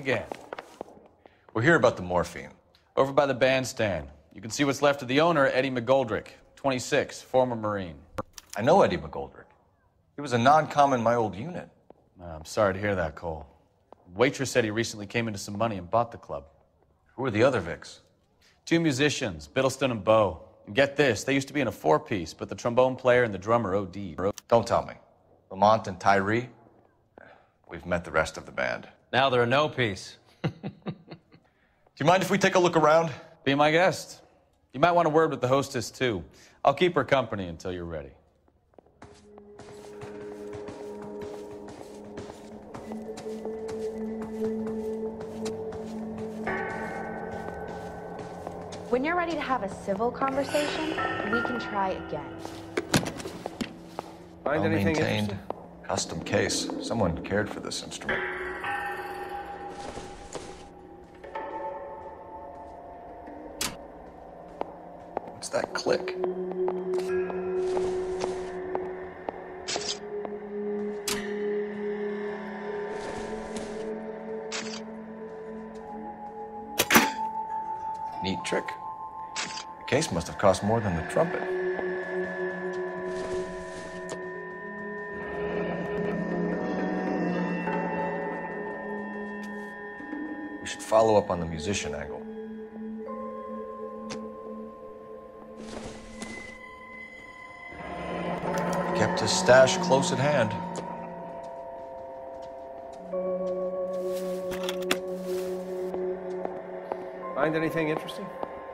again. We're here about the morphine. Over by the bandstand. You can see what's left of the owner, Eddie McGoldrick, 26, former Marine. I know Eddie McGoldrick. He was a non-com in my old unit. I'm sorry to hear that, Cole. Waitress said he recently came into some money and bought the club. Who are the other Vics? 2 musicians, Biddleston and Bo. And get this, they used to be in a 4-piece, but the trombone player and the drummer OD'd. Don't tell me. Lamont and Tyree? We've met the rest of the band. Now they're a no-piece. Do you mind if we take a look around? Be my guest. You might want a word with the hostess, too. I'll keep her company until you're ready. When you're ready to have a civil conversation, we can try again. Find anything maintained, custom case. Someone cared for this instrument. What's that click? Neat trick. The case must have cost more than the trumpet. We should follow up on the musician angle. He kept his stash close at hand. Find anything interesting?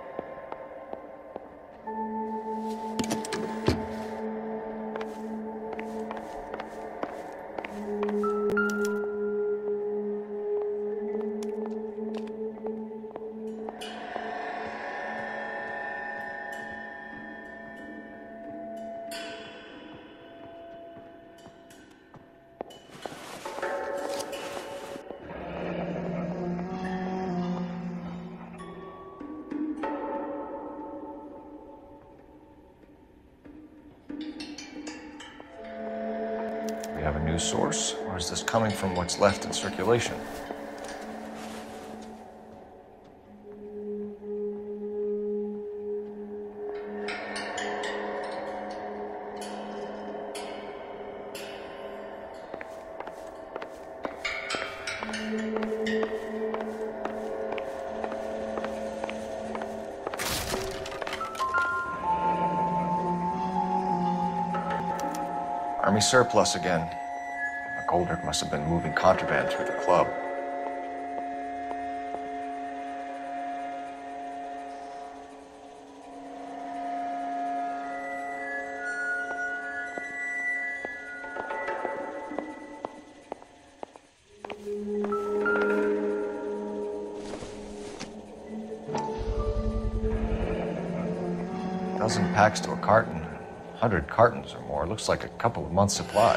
We have a new source, or is this coming from what's left in circulation? Army surplus again. McGoldrick must have been moving contraband through the club. Dozen packs to a carton. 100 cartons or more. Looks like a couple of months' supply.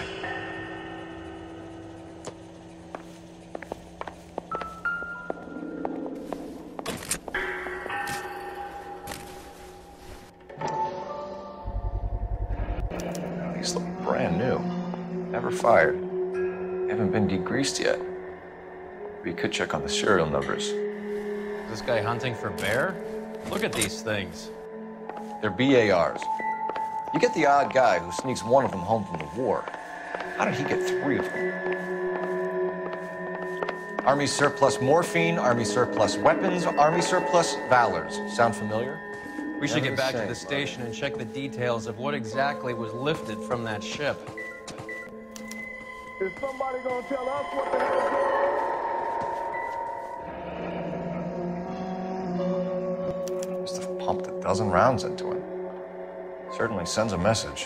These look brand new. Never fired. Haven't been degreased yet. We could check on the serial numbers. Is this guy hunting for bear? Look at these things. They're BARs. You get the odd guy who sneaks one of them home from the war. How did he get 3 of them? Army surplus morphine, Army surplus weapons, Army surplus valors. Sound familiar? We should get back to the station and check the details of what exactly was lifted from that ship. Is somebody gonna tell us what the hell is going on? Must have pumped a dozen rounds into him. Certainly sends a message.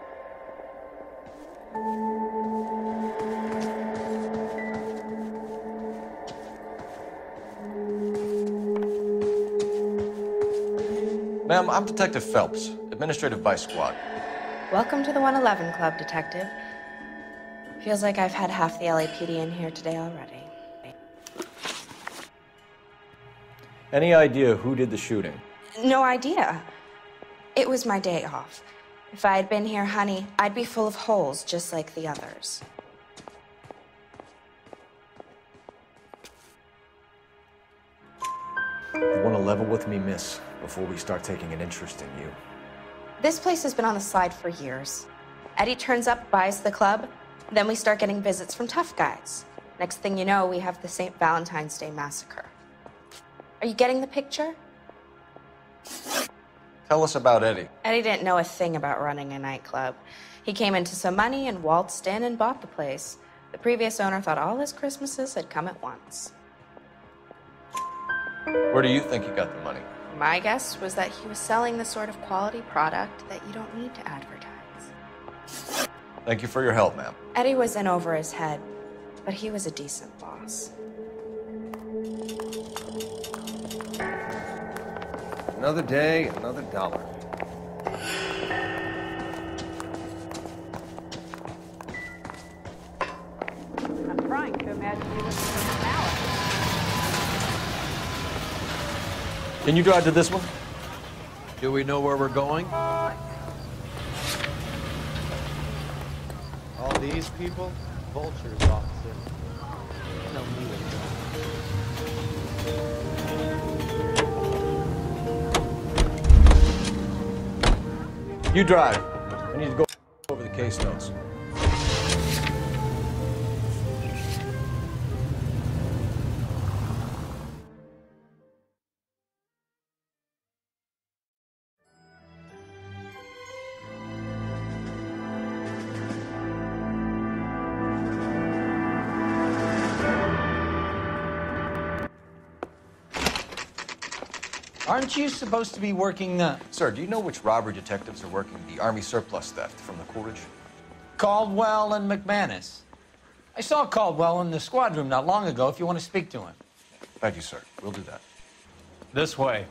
Ma'am, I'm Detective Phelps, Administrative Vice Squad. Welcome to the 111 Club, Detective. Feels like I've had half the LAPD in here today already. Any idea who did the shooting? No idea. It was my day off. If I had been here, honey, I'd be full of holes just like the others. You want to level with me, miss, before we start taking an interest in you. This place has been on the slide for years. Eddie turns up, buys the club, then we start getting visits from tough guys. Next thing you know, we have the St. Valentine's Day massacre. Are you getting the picture? Tell us about Eddie. Eddie didn't know a thing about running a nightclub. He came into some money and waltzed in and bought the place. The previous owner thought all his Christmases had come at once. Where do you think he got the money? My guess was that he was selling the sort of quality product that you don't need to advertise. Thank you for your help, ma'am. Eddie was in over his head, but he was a decent boss. Another day, another dollar. I'm trying to imagine you with a mallet. Can you drive to this one? Do we know where we're going? All these people? Vultures, officer. No need. You drive. I need to go over the case notes. Aren't you supposed to be working Sir, do you know which robbery detectives are working the Army surplus theft from the Coolidge? Caldwell and McManus? I saw Caldwell in the squad room not long ago if you want to speak to him. Thank you, sir. We'll do that. This way.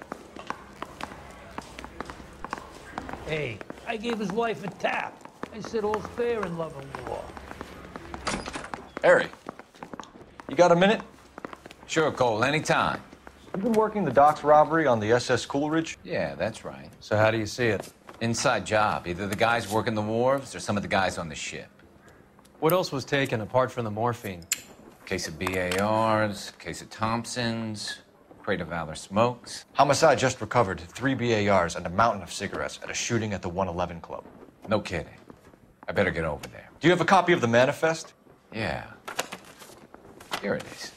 Hey, I gave his wife a tap. I said all's fair in love and war. Harry, you got a minute? Sure, Cole, anytime. You've been working the docks robbery on the SS Coolidge? Yeah, that's right. So how do you see it? Inside job. Either the guys working the wharves or some of the guys on the ship. What else was taken apart from the morphine? Case of BARs, case of Thompsons, crate of Valor smokes. Homicide just recovered 3 BARs and a mountain of cigarettes at a shooting at the 111 Club. No kidding. I better get over there. Do you have a copy of the manifest? Yeah. Here it is.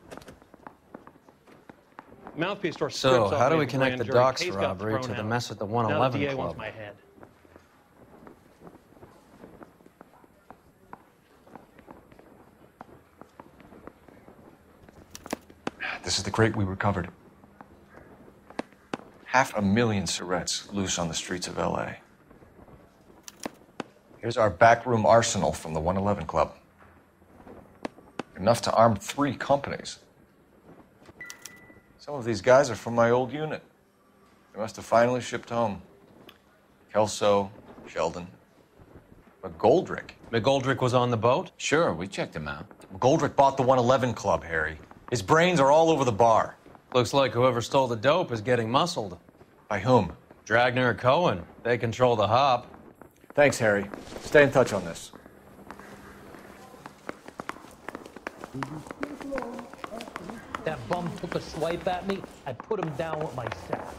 Mouthpiece or So, strips how off do we Nathan connect Rand the jury. docks Case got robbery thrown to the out. mess at the Now 111 the DA Club? wants my head. This is the crate we recovered. 500,000 cigarettes loose on the streets of LA. Here's our backroom arsenal from the 111 Club. Enough to arm 3 companies. Some of these guys are from my old unit. They must have finally shipped home. Kelso, Sheldon, McGoldrick. McGoldrick was on the boat? Sure, we checked him out. McGoldrick bought the 111 Club, Harry. His brains are all over the bar. Looks like whoever stole the dope is getting muscled. By whom? Dragner or Cohen. They control the hop. Thanks, Harry. Stay in touch on this. That bum took a swipe at me. I put him down with my sack.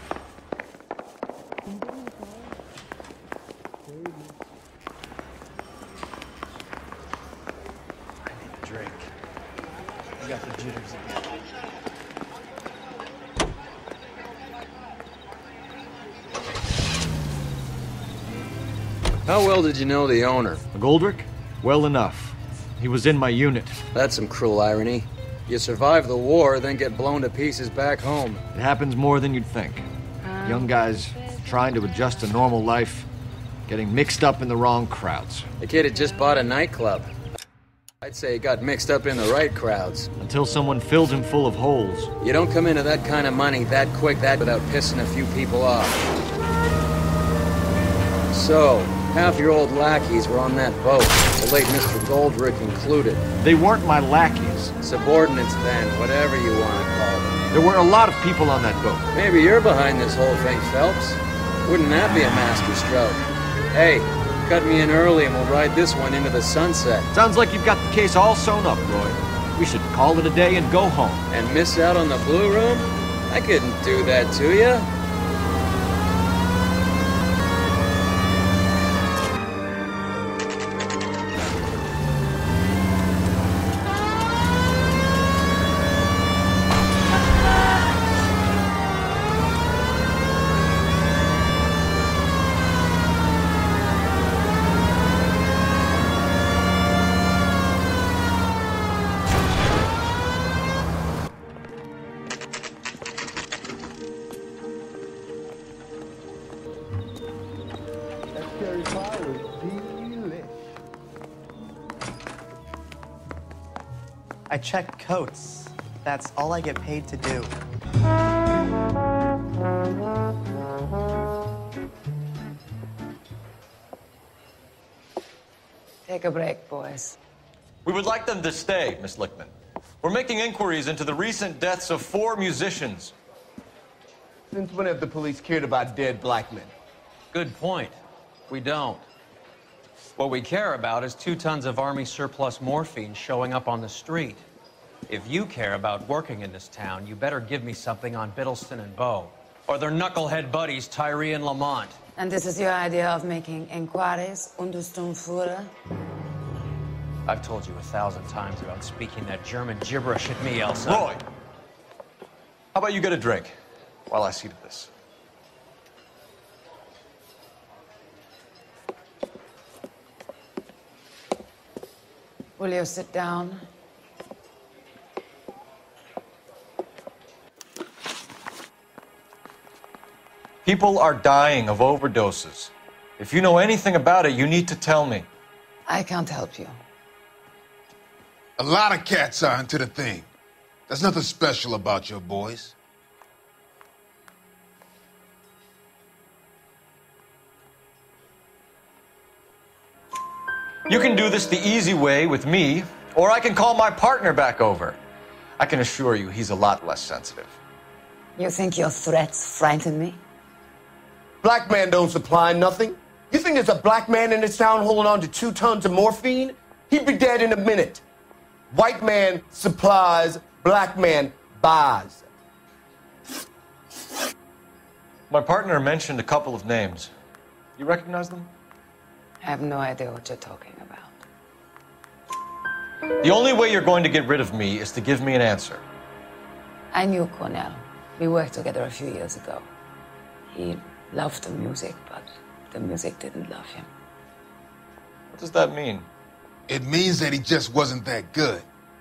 I need a drink. I got the jitters again. How well did you know the owner? McGoldrick? Well enough. He was in my unit. That's some cruel irony. You survive the war, then get blown to pieces back home. It happens more than you'd think. Young guys trying to adjust to normal life, getting mixed up in the wrong crowds. The kid had just bought a nightclub. I'd say he got mixed up in the right crowds. Until someone filled him full of holes. You don't come into that kind of money that quick, without pissing a few people off. So, half your old lackeys were on that boat, the late Mr. Goldrick included. They weren't my lackeys. Subordinates then, whatever you want to call them. There were a lot of people on that boat. Maybe you're behind this whole thing, Phelps. Wouldn't that be a masterstroke? Hey, cut me in early and we'll ride this one into the sunset. Sounds like you've got the case all sewn up, Roy. We should call it a day and go home. And miss out on the Blue Room? I couldn't do that to you. Cherry pie was delish. I check coats. That's all I get paid to do. Take a break, boys. We would like them to stay, Miss Lickman. We're making inquiries into the recent deaths of 4 musicians. Since when have the police cared about dead black men? Good point. We don't. What we care about is 2 tons of Army surplus morphine showing up on the street. If you care about working in this town, you better give me something on Biddleston and Bow, or their knucklehead buddies, Tyree and Lamont. And this is your idea of making inquiries, Untersturmführer? I've told you 1,000 times about speaking that German gibberish at me, Elsa. Roy! How about you get a drink while I see to this? Will you sit down? People are dying of overdoses. If you know anything about it, you need to tell me. I can't help you. A lot of cats are into the thing. There's nothing special about your boys. You can do this the easy way with me, or I can call my partner back over. I can assure you he's a lot less sensitive. You think your threats frighten me? Black man don't supply nothing. You think there's a black man in this town holding on to 2 tons of morphine? He'd be dead in a minute. White man supplies, black man buys. My partner mentioned a couple of names. You recognize them? I have no idea what you're talking about. The only way you're going to get rid of me is to give me an answer. I knew Cornell. We worked together a few years ago. He loved the music, but the music didn't love him. What does that mean? It means that he just wasn't that good.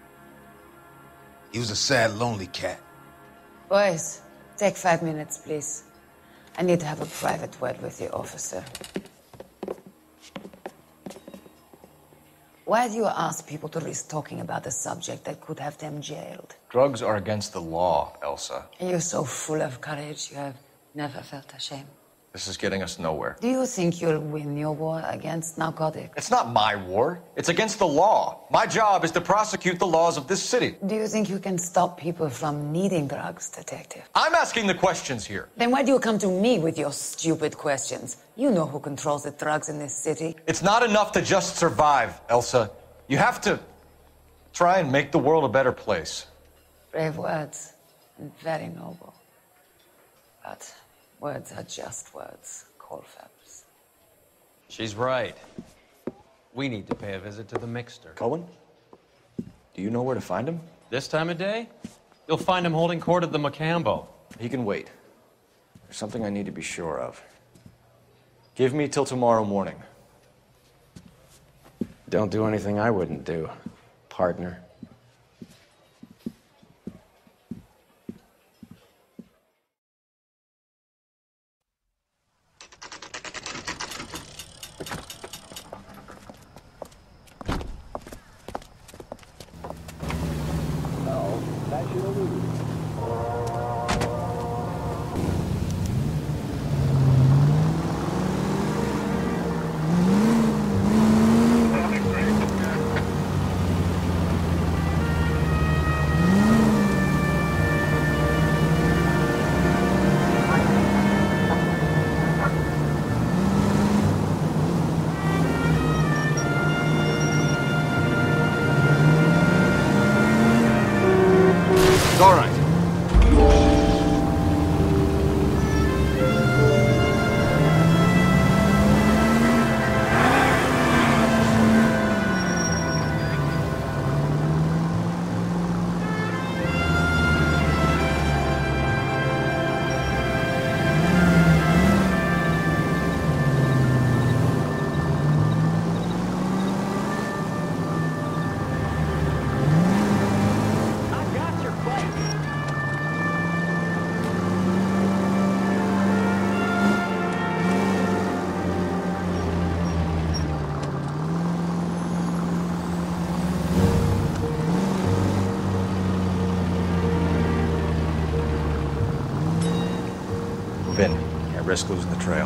He was a sad, lonely cat. Boys, take 5 minutes, please. I need to have a private word with the officer. Why do you ask people to risk talking about a subject that could have them jailed? Drugs are against the law, Elsa. And you're so full of courage, you have never felt ashamed. This is getting us nowhere. Do you think you'll win your war against narcotics? It's not my war. It's against the law. My job is to prosecute the laws of this city. Do you think you can stop people from needing drugs, detective? I'm asking the questions here. Then why do you come to me with your stupid questions? You know who controls the drugs in this city. It's not enough to just survive, Elsa. You have to try and make the world a better place. Brave words, and very noble. But words are just words, Colfax. She's right. We need to pay a visit to the Mixter. Cohen? Do you know where to find him? This time of day? You'll find him holding court at the Macambo. He can wait. There's something I need to be sure of. Give me till tomorrow morning. Don't do anything I wouldn't do, partner. Move in. Can't risk losing the trail.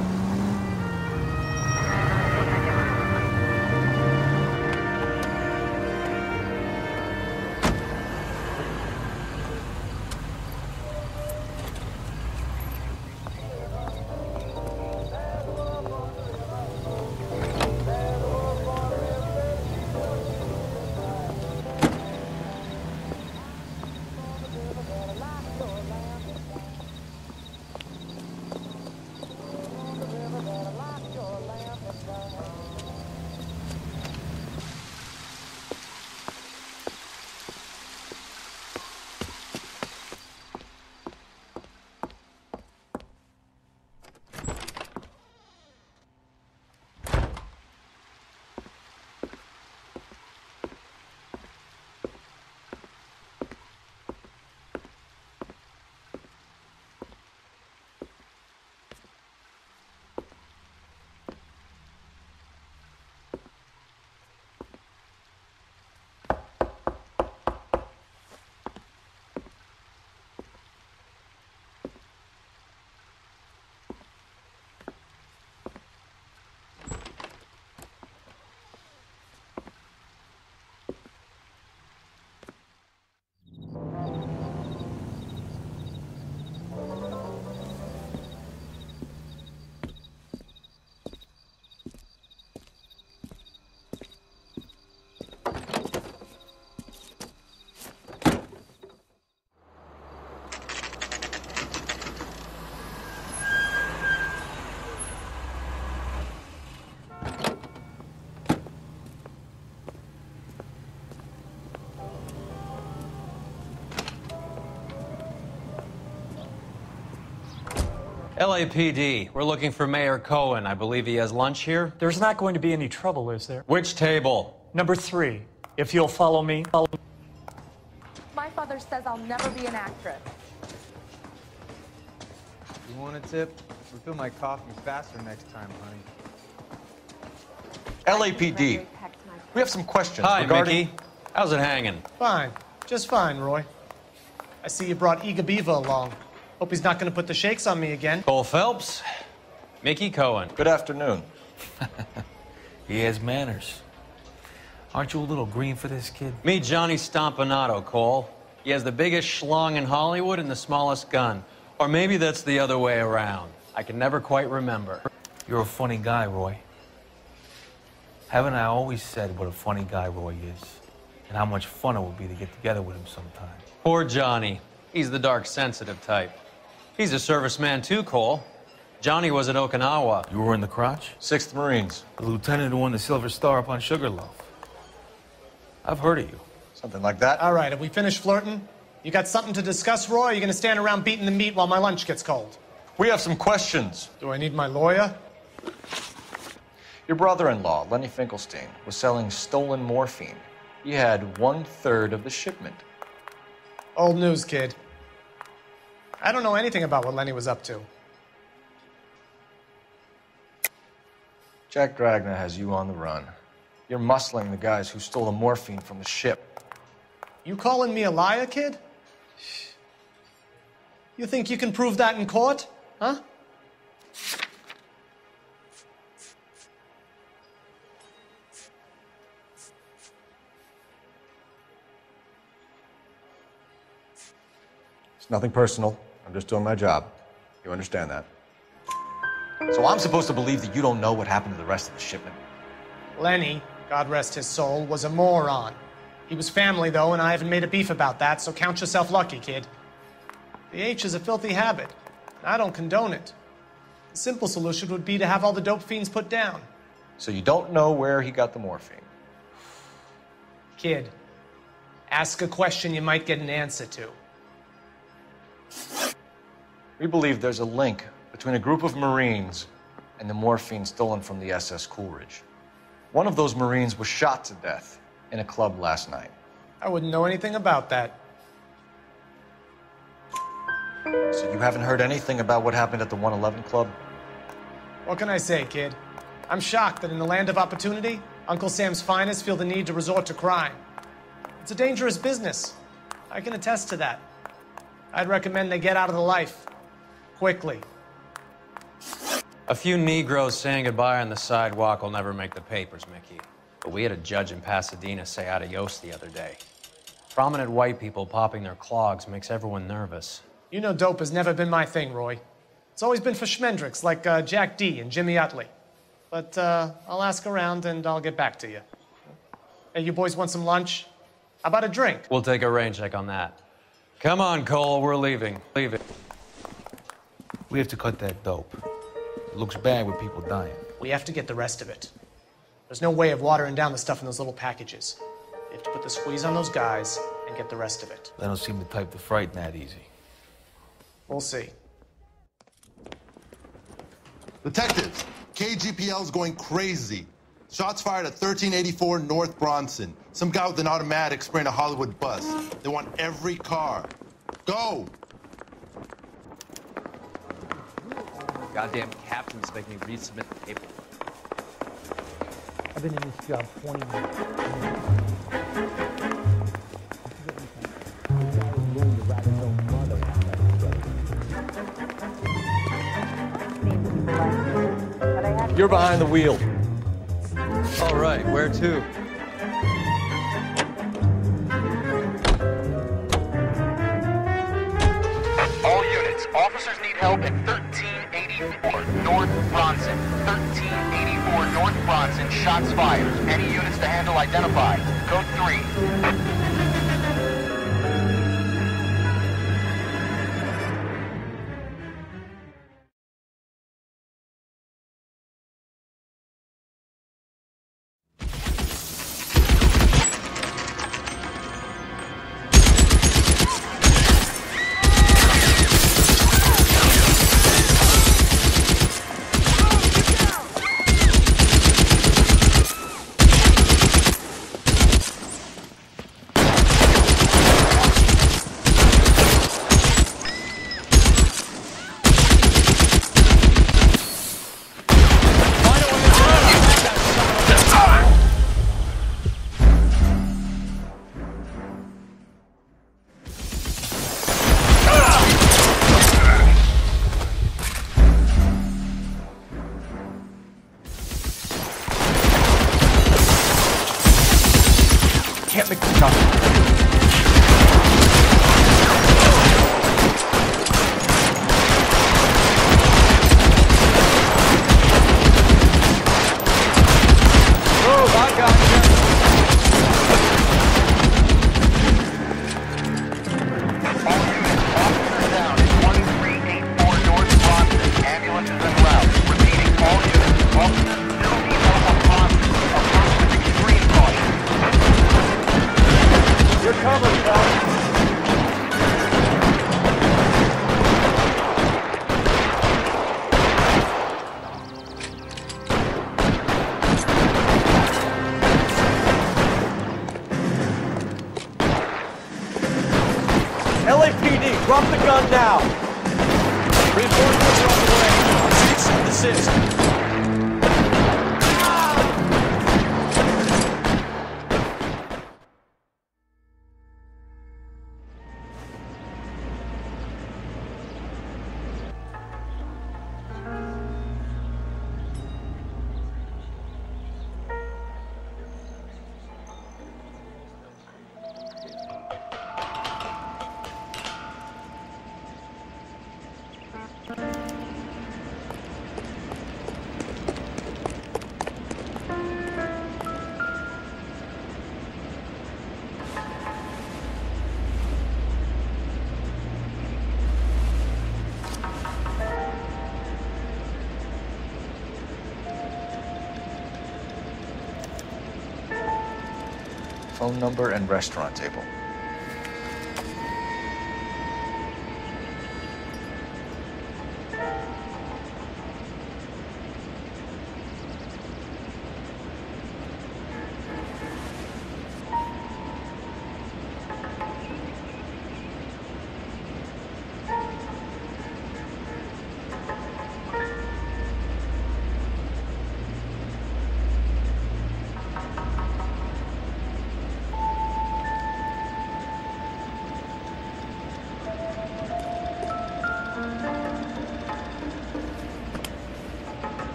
LAPD, we're looking for Mayor Cohen. I believe he has lunch here. There's not going to be any trouble, is there? Which table? Number 3. If you'll follow me. My father says I'll never be an actress. You want a tip? Refill my coffee faster next time, honey. LAPD. We have some questions Hi, regarding... Mickey. How's it hanging? Fine. Just fine, Roy. I see you brought Iga Beaver along. Hope he's not going to put the shakes on me again. Cole Phelps, Mickey Cohen. Good afternoon. He has manners. Aren't you a little green for this kid? Meet Johnny Stompanato, Cole. He has the biggest schlong in Hollywood and the smallest gun. Or maybe that's the other way around. I can never quite remember. You're a funny guy, Roy. Haven't I always said what a funny guy Roy is? And how much fun it would be to get together with him sometime? Poor Johnny. He's the dark, sensitive type. He's a serviceman too, Cole. Johnny was at Okinawa. You were in the crotch? 6th Marines. The lieutenant who won the Silver Star up on Sugarloaf. I've heard of you. Something like that. All right, have we finished flirting? You got something to discuss, Roy, or are you going to stand around beating the meat while my lunch gets cold? We have some questions. Do I need my lawyer? Your brother-in-law, Lenny Finkelstein, was selling stolen morphine. He had 1/3 of the shipment. Old news, kid. I don't know anything about what Lenny was up to. Jack Dragna has you on the run. You're muscling the guys who stole the morphine from the ship. You calling me a liar, kid? You think you can prove that in court? Huh? It's nothing personal. I'm just doing my job. You understand that? So I'm supposed to believe that you don't know what happened to the rest of the shipment? Lenny, God rest his soul, was a moron. He was family, though, and I haven't made a beef about that, so count yourself lucky, kid. The H is a filthy habit, and I don't condone it. The simple solution would be to have all the dope fiends put down. So you don't know where he got the morphine? Kid, ask a question you might get an answer to. We believe there's a link between a group of Marines and the morphine stolen from the SS Coolidge. One of those Marines was shot to death in a club last night. I wouldn't know anything about that. So you haven't heard anything about what happened at the 111 Club? What can I say, kid? I'm shocked that in the land of opportunity, Uncle Sam's finest feel the need to resort to crime. It's a dangerous business. I can attest to that. I'd recommend they get out of the life. Quickly. A few Negroes saying goodbye on the sidewalk will never make the papers, Mickey. But we had a judge in Pasadena say adios the other day. Prominent white people popping their clogs makes everyone nervous. You know dope has never been my thing, Roy. It's always been for schmendricks like Jack D. and Jimmy Utley. But I'll ask around and I'll get back to you. Hey, you boys want some lunch? How about a drink? We'll take a rain check on that. Come on, Cole, we're leaving. Leaving. We have to cut that dope. It looks bad with people dying. We have to get the rest of it. There's no way of watering down the stuff in those little packages. We have to put the squeeze on those guys and get the rest of it. They don't seem the type to frighten that easy. We'll see. Detectives, KGPL's going crazy. Shots fired at 1384 North Bronson. Some guy with an automatic spraying a Hollywood bus. They want every car. Go! Goddamn captains make me resubmit the paper. I've been in this job 20 years. You're behind the wheel. All right, where to? All units, officers need help at 1384 North Bronson. 1384 North Bronson, shots fired. Any units to handle identified. Code 3. Can't make the shot. LAPD, drop the gun now. Reinforcements are on the way. Cease and desist. Phone number and restaurant table.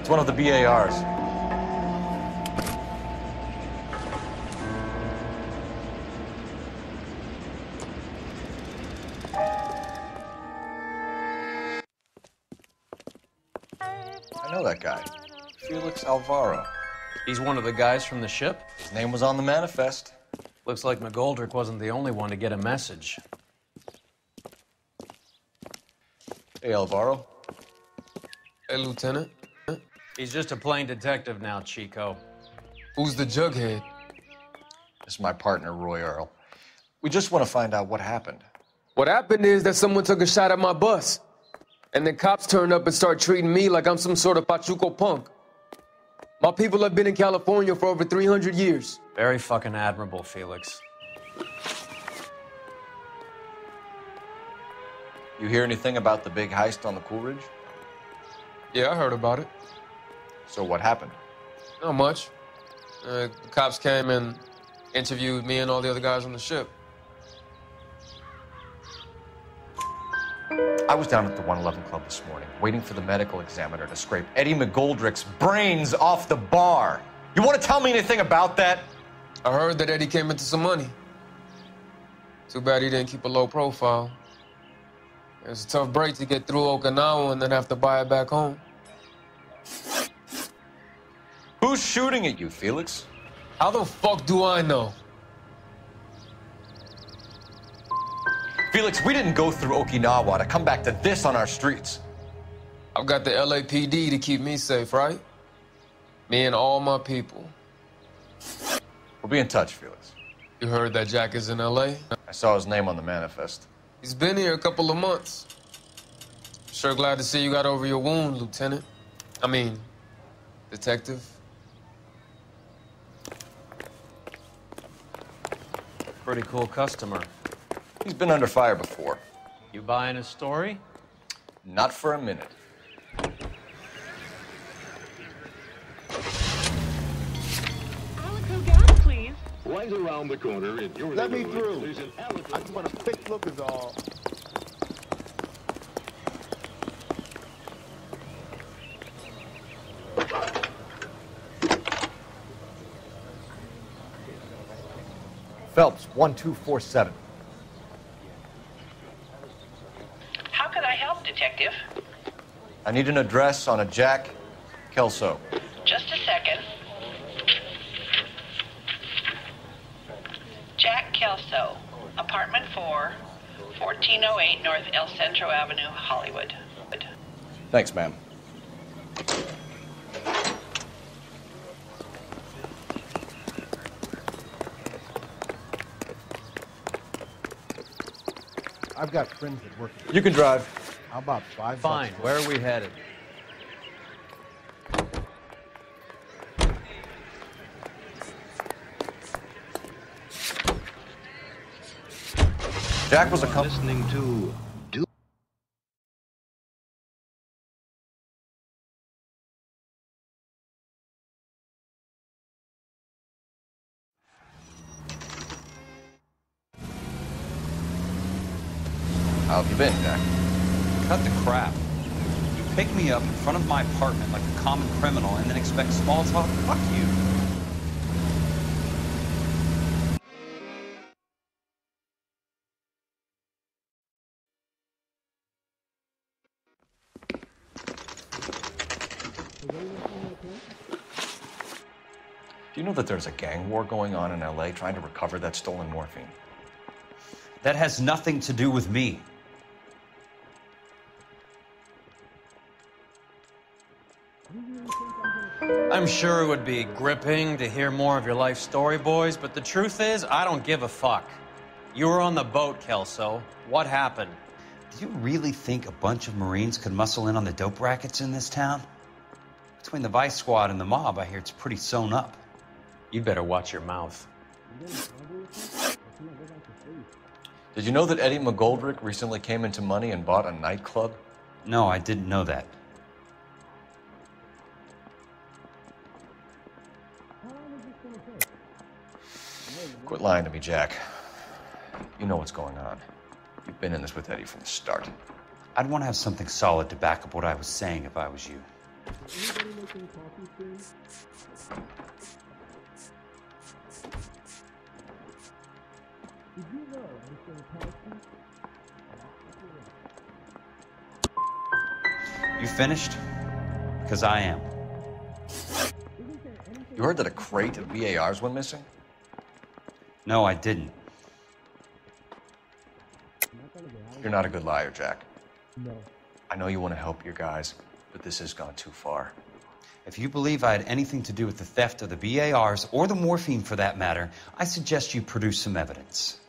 It's one of the BARs. I know that guy. Felix Alvaro. He's one of the guys from the ship? His name was on the manifest. Looks like McGoldrick wasn't the only one to get a message. Hey, Alvaro. Hey, Lieutenant. He's just a plain detective now, Chico. Who's the jughead? This is my partner, Roy Earl. We just want to find out what happened. What happened is that someone took a shot at my bus. And then cops turned up and start treating me like I'm some sort of Pachuco punk. My people have been in California for over 300 years. Very fucking admirable, Felix. You hear anything about the big heist on the Coolidge? Yeah, I heard about it. So what happened? Not much. The cops came and interviewed me and all the other guys on the ship. I was down at the 111 Club this morning, waiting for the medical examiner to scrape Eddie McGoldrick's brains off the bar. You want to tell me anything about that? I heard that Eddie came into some money. Too bad he didn't keep a low profile. It was a tough break to get through Okinawa and then have to buy it back home. Who's shooting at you, Felix? How the fuck do I know? Felix, we didn't go through Okinawa to come back to this on our streets. I've got the LAPD to keep me safe, right? Me and all my people. We'll be in touch, Felix. You heard that Jack is in LA? I saw his name on the manifest. He's been here a couple of months. Sure glad to see you got over your wound, Lieutenant. I mean, Detective. Pretty cool customer. He's been under fire before. You buying his story? Not for a minute. Alico gas, please. Right around the corner in your Let me neighborhood, through. there's an Alico. I just want a quick look is all. Phelps, 1247. How can I help, Detective? I need an address on a Jack Kelso. Just a second. Jack Kelso, apartment 4, 1408 North El Centro Avenue, Hollywood. Thanks, ma'am. I've got friends that work. You can drive. How about $5? Fine. Where are we headed? Jack was listening to How have you been, Jack? Cut the crap. You pick me up in front of my apartment like a common criminal and then expect small talk? Fuck you. Do you know that there's a gang war going on in LA trying to recover that stolen morphine? That has nothing to do with me. I'm sure it would be gripping to hear more of your life story, boys, but the truth is, I don't give a fuck. You were on the boat, Kelso. What happened? Do you really think a bunch of Marines could muscle in on the dope rackets in this town? Between the Vice Squad and the mob, I hear it's pretty sewn up. You'd better watch your mouth. Did you know that Eddie McGoldrick recently came into money and bought a nightclub? No, I didn't know that. Quit lying to me, Jack. You know what's going on. You've been in this with Eddie from the start. I'd want to have something solid to back up what I was saying if I was you. You finished? Because I am. You heard that a crate of BARs went missing? No, I didn't. You're not a good liar, Jack. No. I know you want to help your guys, but this has gone too far. If you believe I had anything to do with the theft of the BARs, or the morphine for that matter, I suggest you produce some evidence.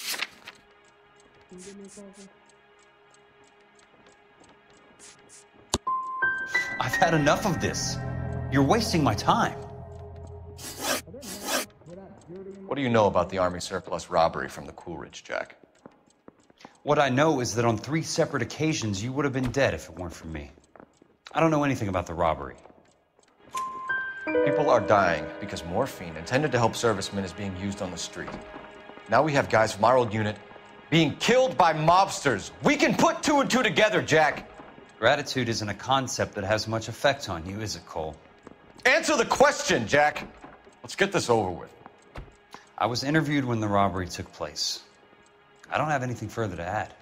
I've had enough of this. You're wasting my time. What do you know about the Army surplus robbery from the Coolidge, Jack? What I know is that on 3 separate occasions, you would have been dead if it weren't for me. I don't know anything about the robbery. People are dying because morphine intended to help servicemen is being used on the street. Now we have guys from our old unit being killed by mobsters. We can put 2 and 2 together, Jack. Gratitude isn't a concept that has much effect on you, is it, Cole? Answer the question, Jack. Let's get this over with. I was interviewed when the robbery took place. I don't have anything further to add.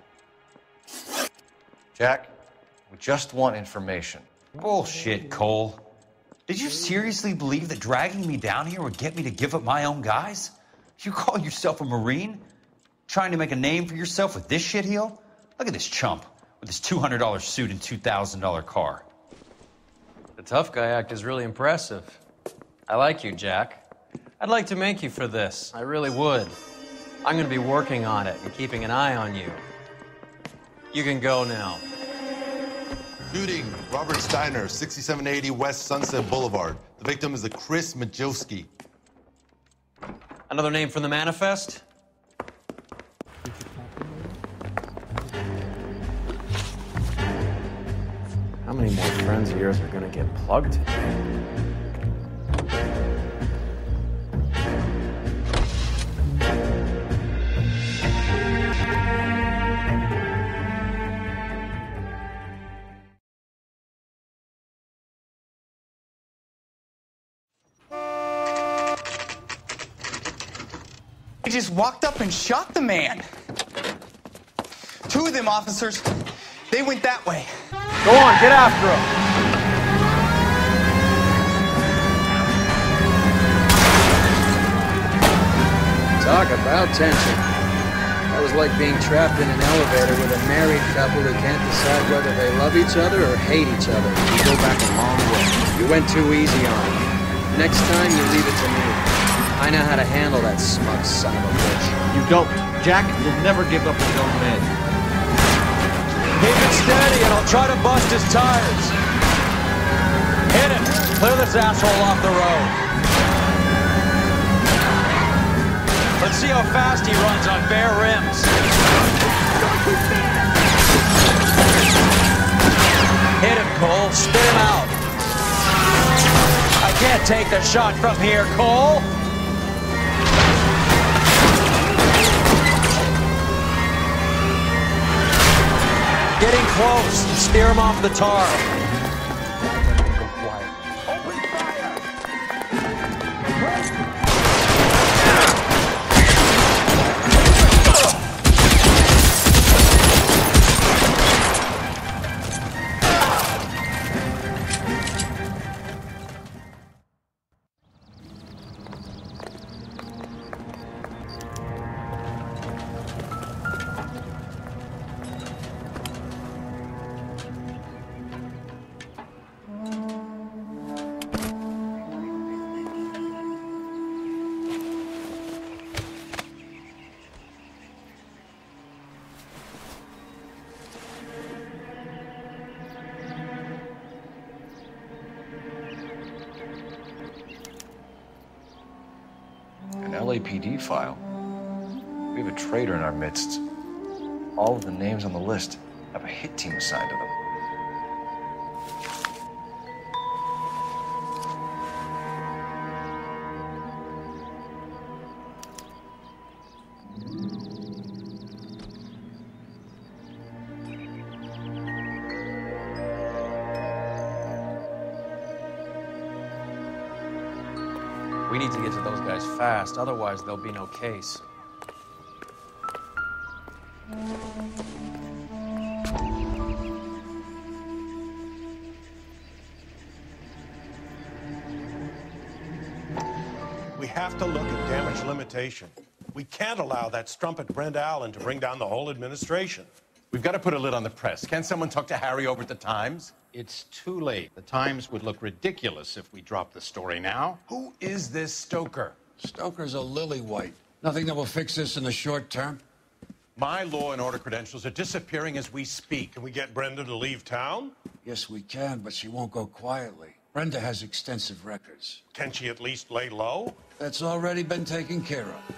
Jack, we just want information. Bullshit, Cole. Did you seriously believe that dragging me down here would get me to give up my own guys? You call yourself a Marine? Trying to make a name for yourself with this shitheel? Look at this chump with his $200 suit and $2,000 car. The tough guy act is really impressive. I like you, Jack. I'd like to make you for this. I really would. I'm going to be working on it and keeping an eye on you. You can go now. Shooting, Robert Steiner, 6780 West Sunset Boulevard. The victim is a Chris Majowski. Another name from the manifest? How many more friends of yours are going to get plugged today? He just walked up and shot the man. 2 of them officers, they went that way. Go on, get after him. Talk about tension. That was like being trapped in an elevator with a married couple who can't decide whether they love each other or hate each other. You go back a long way. You went too easy on him. Next time, you leave it to me. I know how to handle that smug son of a bitch. You don't. Jack, you'll never give up your own men. Keep it steady and I'll try to bust his tires. Hit him. Clear this asshole off the road. Let's see how fast he runs on bare rims. Hit him, Cole. Spit him out. I can't take the shot from here, Cole. Getting close. Steer him off the tar. LAPD file. We have a traitor in our midst. All of the names on the list have a hit team assigned to them. We need to get to those guys fast, otherwise there'll be no case. We have to look at damage limitation. We can't allow that strumpet Brent Allen to bring down the whole administration. We've got to put a lid on the press. Can't someone talk to Harry over at the Times? It's too late. The Times would look ridiculous if we dropped the story now. Who is this Stoker? Stoker's a lily-white. Nothing that will fix this in the short term. My law and order credentials are disappearing as we speak. Can we get Brenda to leave town? Yes, we can, but she won't go quietly. Brenda has extensive records. Can she at least lay low? That's already been taken care of.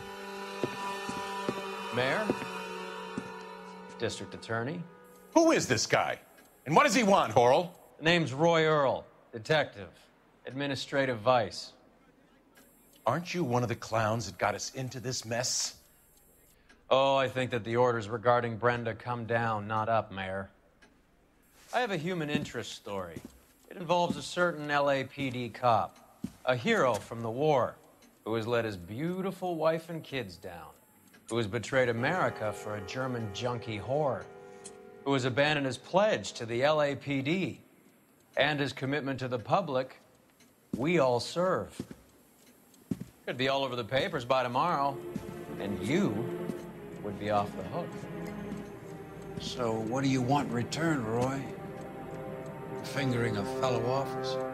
Mayor? District Attorney? Who is this guy? And what does he want, Horrell? The name's Roy Earl, detective, administrative vice. Aren't you one of the clowns that got us into this mess? Oh, I think that the orders regarding Brenda come down, not up, Mayor. I have a human interest story. It involves a certain LAPD cop, a hero from the war, who has let his beautiful wife and kids down, who has betrayed America for a German junkie whore, who has abandoned his pledge to the LAPD and his commitment to the public. We all serve. Could be all over the papers by tomorrow, and you would be off the hook. So what do you want in return, Roy? Fingering a fellow officer.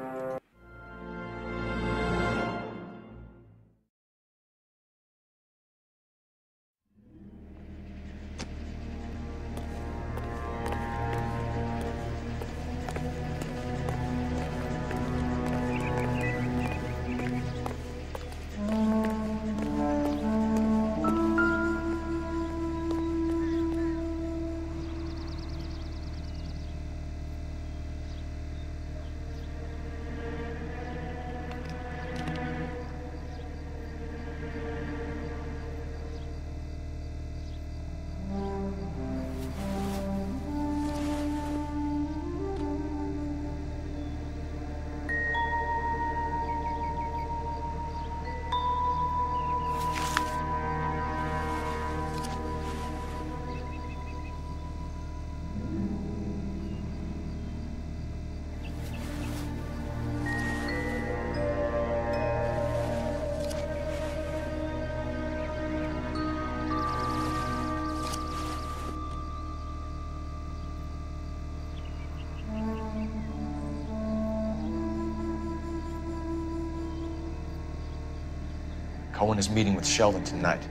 Cohen is meeting with Sheldon tonight.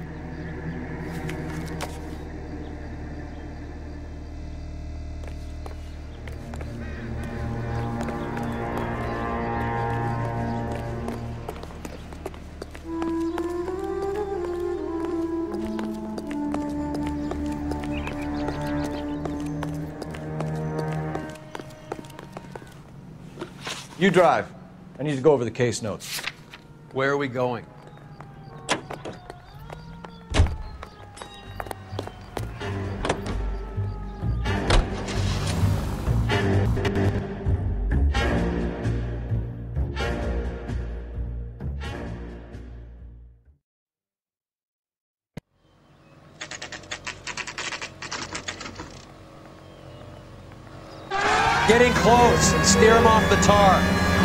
You drive. I need to go over the case notes. Where are we going? Get in close and steer him off the tar.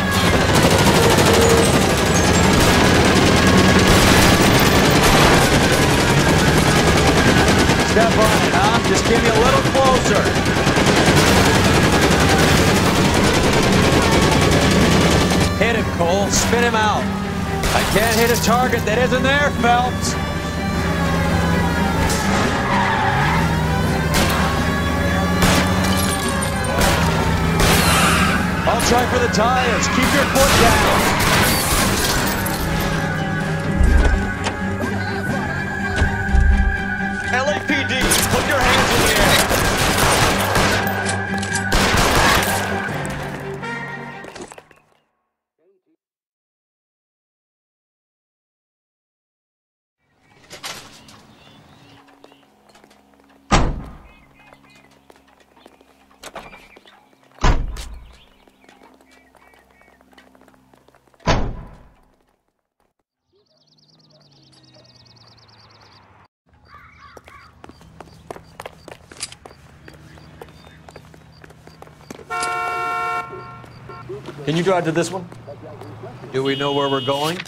Step on it, huh? Just give me a little closer. Hit him, Cole. Spin him out. I can't hit a target that isn't there, Phelps. I'll try for the tires. Keep your foot down. LAPD, put your hands in the air. Can you drive to this one? Do we know where we're going?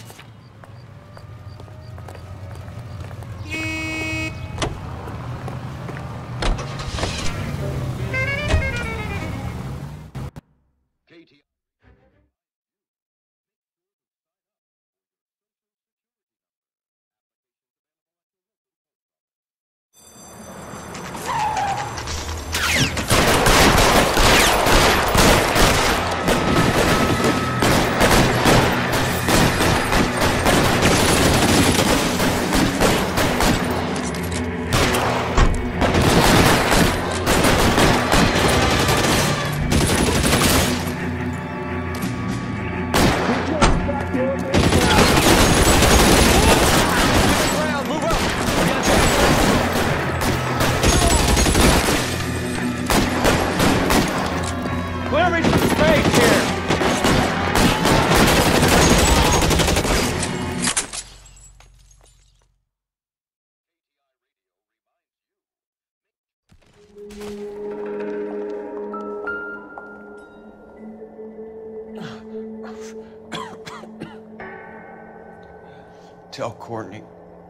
Tell Courtney.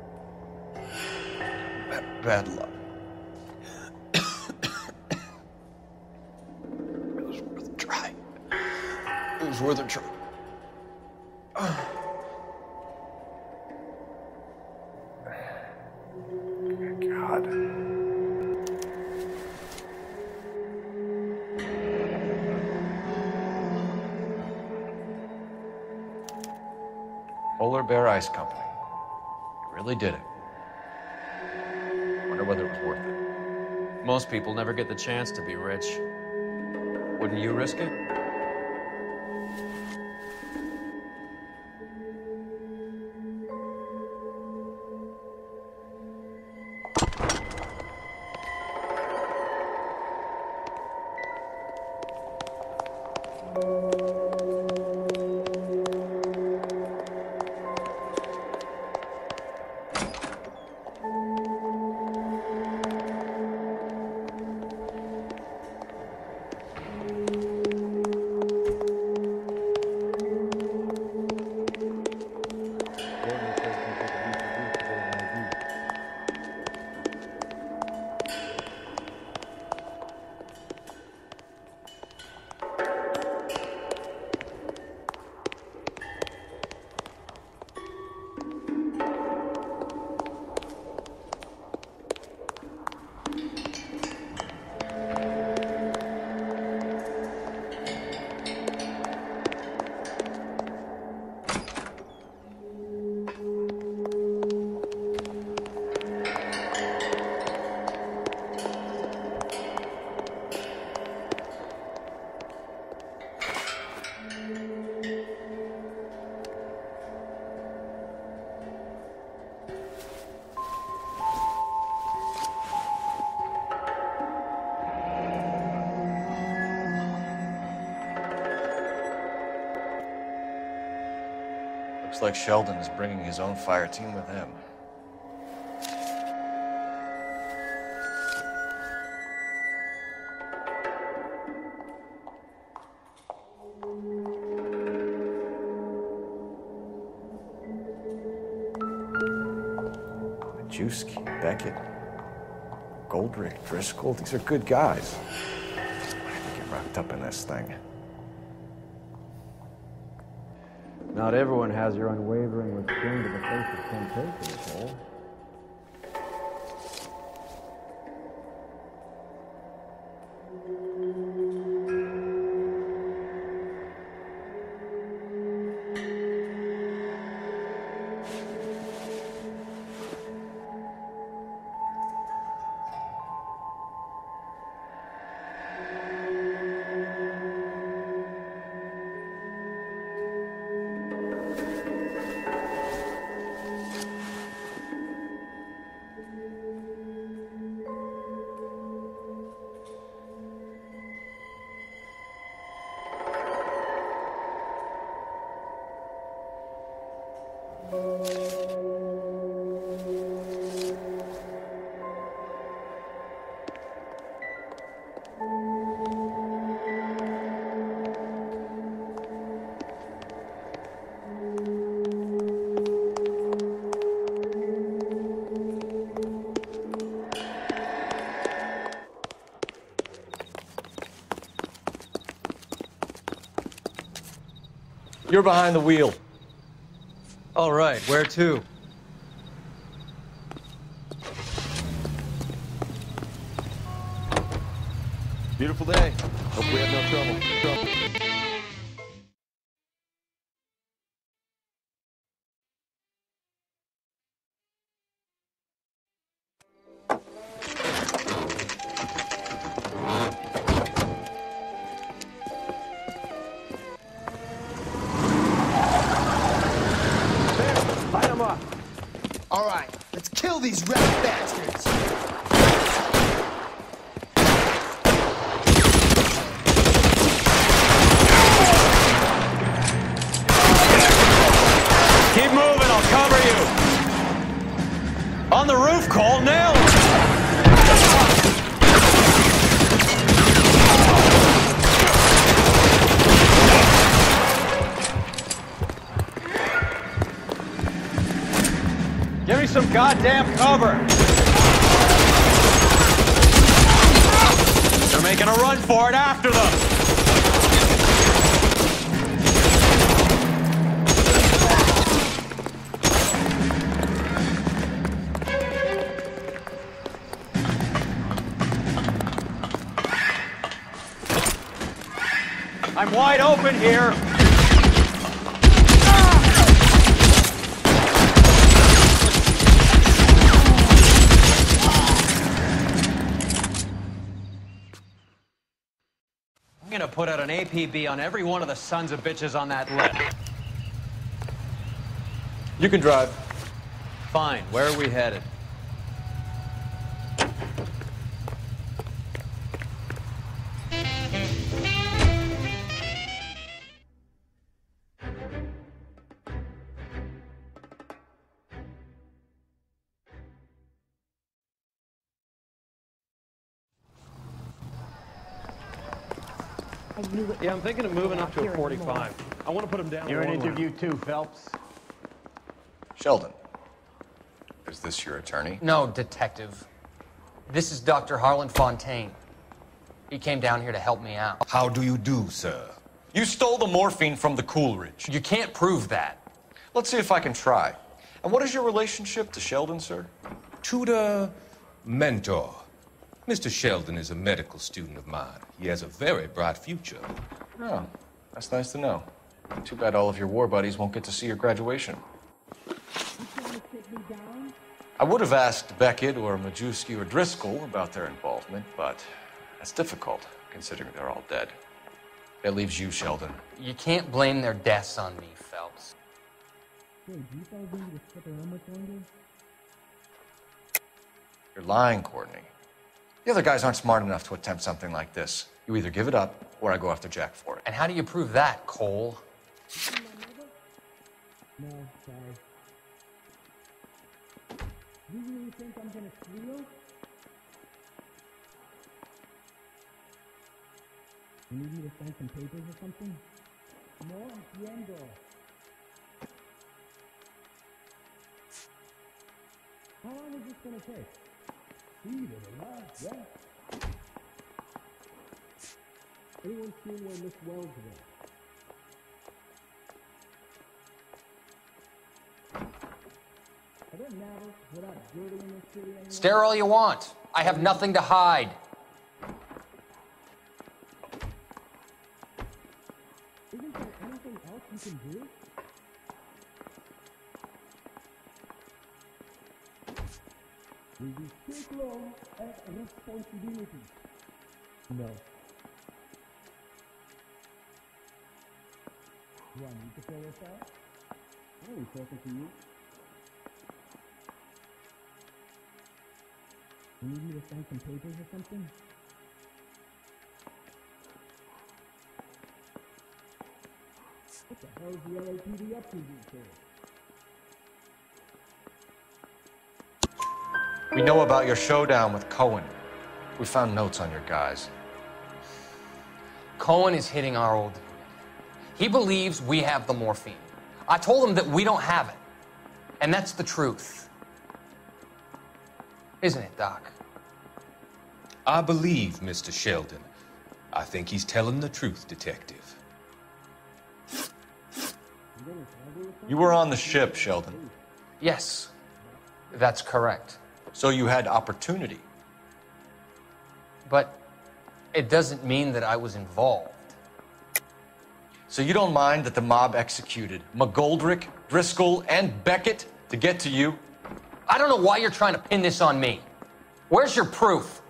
Bad luck. It was worth a try. It was worth a try. God. Polar Bear Ice Company. You really did it. Wonder whether it was worth it. Most people never get the chance to be rich. Wouldn't you risk it? Looks like Sheldon is bringing his own fire team with him. Majewski, Beckett, Goldrick, Driscoll, these are good guys. Why did they get wrapped up in this thing? Not everyone has your unwavering return to the face of temptation, Cole. You're behind the wheel. All right, where to? Beautiful day. Hope we have no trouble. Light 'em up. All right, let's kill these rat bastards. Keep moving, I'll cover you. On the roof, Cole, nail him. Give me some goddamn cover. They're making a run for it after them. I'm wide open here. I'm gonna put out an APB on every one of the sons of bitches on that list. You can drive. Fine, where are we headed? Yeah, I'm thinking of moving up to a 45. I want to put him down. You're in interview too, Phelps. Sheldon, is this your attorney? No, detective. This is Dr. Harlan Fontaine. He came down here to help me out. How do you do, sir? You stole the morphine from the Coolidge. You can't prove that. Let's see if I can try. And what is your relationship to Sheldon, sir? Tutor, mentor. Mr. Sheldon is a medical student of mine. He has a very bright future. Oh, that's nice to know. Too bad all of your war buddies won't get to see your graduation. I would have asked Beckett or Majewski or Driscoll about their involvement, but that's difficult, considering they're all dead. That leaves you, Sheldon. You can't blame their deaths on me, Phelps. You're lying, Courtney. The other guys aren't smart enough to attempt something like this. You either give it up, or I go after Jack for it. And how do you prove that, Cole? No, sorry. You really think I'm gonna squeal? You need me to sign some papers or something? No entiendo. How long is this gonna take? Yeah. Anyone seen where Miss Wells went? Are there matters without dirty in this city anymore? Stare all you want. I have nothing to hide. Isn't there anything else you can do? We will take law as responsibility. No. Do I need to fill this out? I ain't talking to you. You need me to sign some papers or something? What the hell is the LAPD up to these days? We know about your showdown with Cohen. We found notes on your guys. Cohen is hitting our old unit. He believes we have the morphine. I told him that we don't have it. And that's the truth. Isn't it, Doc? I believe Mr. Sheldon. I think he's telling the truth, Detective. You were on the ship, Sheldon. Yes, that's correct. So you had opportunity. But it doesn't mean that I was involved. So you don't mind that the mob executed McGoldrick, Driscoll, and Beckett to get to you? I don't know why you're trying to pin this on me. Where's your proof?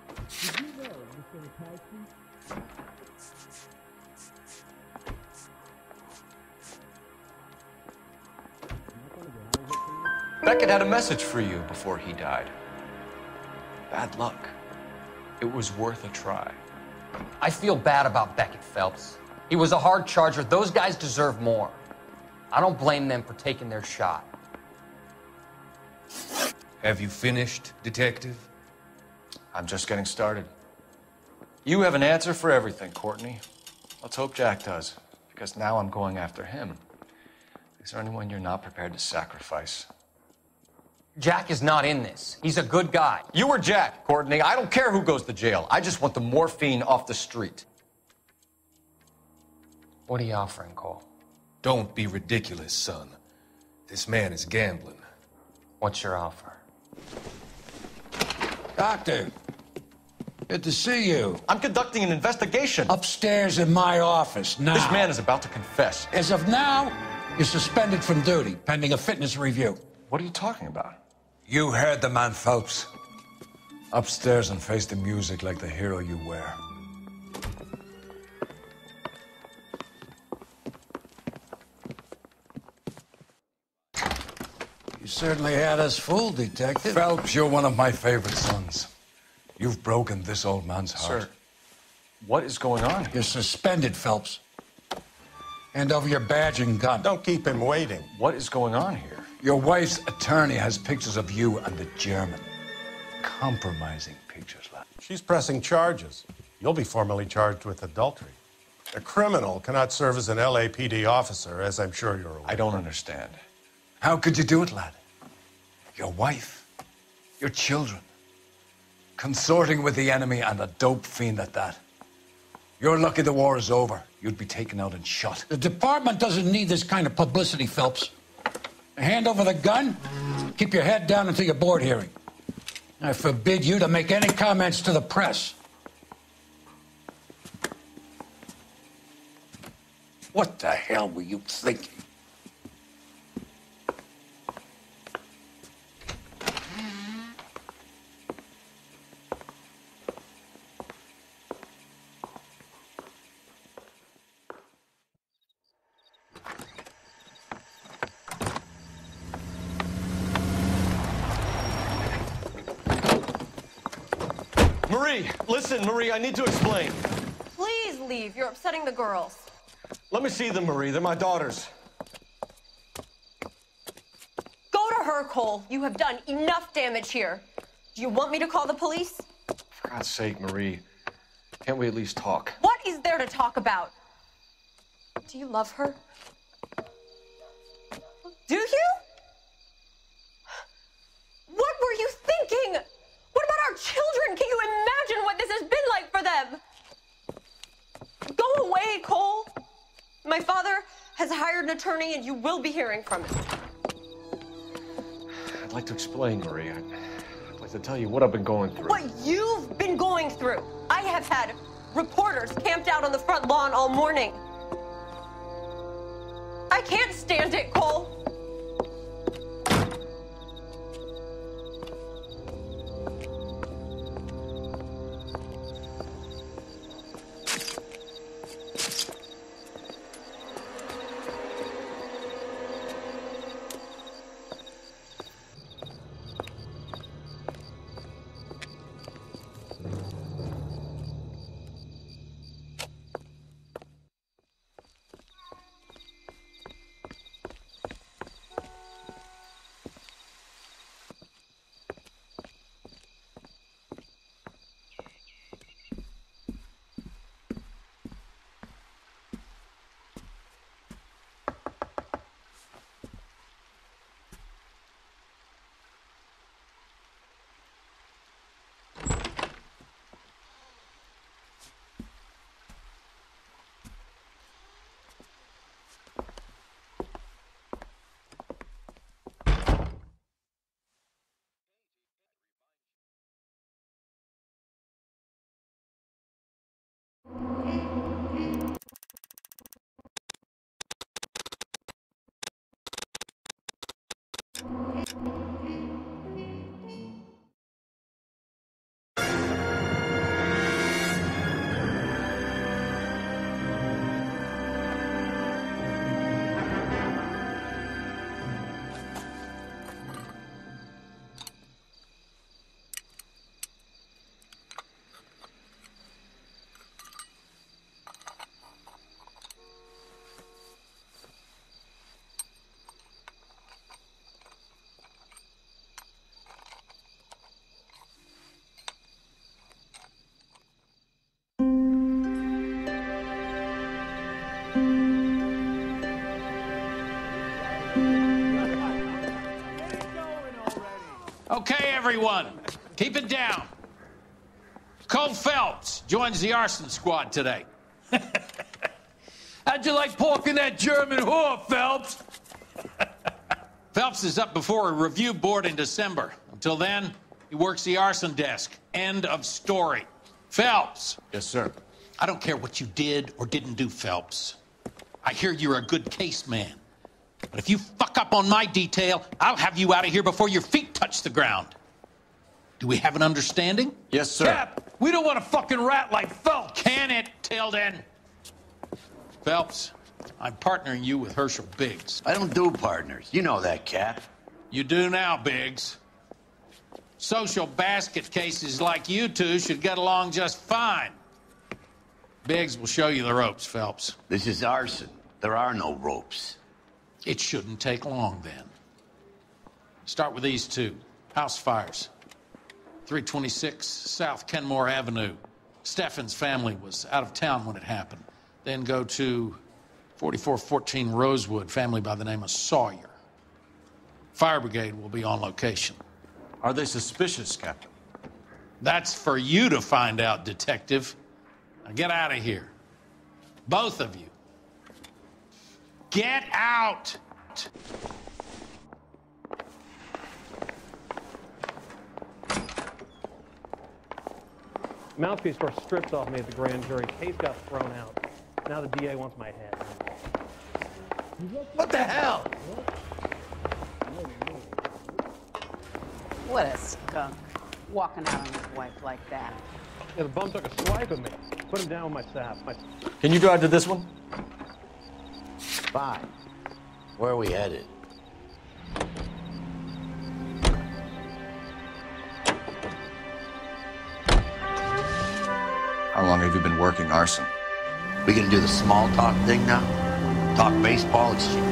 Beckett had a message for you before he died. Bad luck. It was worth a try. I feel bad about Beckett, Phelps. He was a hard charger. Those guys deserve more. I don't blame them for taking their shot. Have you finished, Detective? I'm just getting started. You have an answer for everything, Courtney. Let's hope Jack does, because now I'm going after him. Is there anyone you're not prepared to sacrifice? Jack is not in this. He's a good guy. You or Jack, Courtney. I don't care who goes to jail. I just want the morphine off the street. What are you offering, Cole? Don't be ridiculous, son. This man is gambling. What's your offer? Doctor, good to see you. I'm conducting an investigation. Upstairs in my office, now. This man is about to confess. As of now, you're suspended from duty, pending a fitness review. What are you talking about? You heard the man, Phelps. Upstairs and face the music like the hero you were. You certainly had us fooled, Detective. Phelps, you're one of my favorite sons. You've broken this old man's heart. Sir, what is going on here? You're suspended, Phelps. Hand over your badge and gun. Don't keep him waiting. What is going on here? Your wife's attorney has pictures of you and the German. Compromising pictures, lad. She's pressing charges. You'll be formally charged with adultery. A criminal cannot serve as an LAPD officer, as I'm sure you're aware. I don't understand. How could you do it, lad? Your wife, your children, consorting with the enemy and a dope fiend at that. You're lucky the war is over. You'd be taken out and shot. The department doesn't need this kind of publicity, Phelps. Hand over the gun, keep your head down until your board hearing. I forbid you to make any comments to the press. What the hell were you thinking? Marie, listen, Marie, I need to explain. Please leave. You're upsetting the girls. Let me see them, Marie. They're my daughters. Go to her, Cole. You have done enough damage here. Do you want me to call the police? For God's sake, Marie, can't we at least talk? What is there to talk about? Do you love her? Do you? What were you thinking? What about our children? Can you imagine what this has been like for them? Go away, Cole. My father has hired an attorney and you will be hearing from him. I'd like to explain, Marie. I'd like to tell you what I've been going through. What you've been going through. I have had reporters camped out on the front lawn all morning. I can't stand it, Cole. Okay, everyone, keep it down. Cole Phelps joins the arson squad today. How'd you like pork in that German whore, Phelps? Phelps is up before a review board in December. Until then, he works the arson desk. End of story. Phelps. Yes, sir. I don't care what you did or didn't do, Phelps. I hear you're a good case man. But if you fuck up on my detail, I'll have you out of here before your feet touch the ground. Do we have an understanding? Yes, sir. Cap, we don't want a fucking rat like Phelps. Can it, Tilden? Phelps, I'm partnering you with Herschel Biggs. I don't do partners. You know that, Cap. You do now, Biggs. Social basket cases like you two should get along just fine. Biggs will show you the ropes, Phelps. This is arson. There are no ropes. It shouldn't take long, then. Start with these two. House fires. 326 South Kenmore Avenue. Steffen's family was out of town when it happened. Then go to 4414 Rosewood, family by the name of Sawyer. Fire brigade will be on location. Are they suspicious, Captain? That's for you to find out, Detective. Now get out of here. Both of you. Get out! Mouthpiece first stripped off me at the grand jury. Case got thrown out. Now the DA wants my head. What the hell? What a skunk. Walking out on his wife like that. Yeah, the bum took a swipe at me. Put him down with my staff. Can you drive to this one? Fine. Where are we headed? How long have you been working arson? We gonna do the small talk thing now? Talk baseball exchange.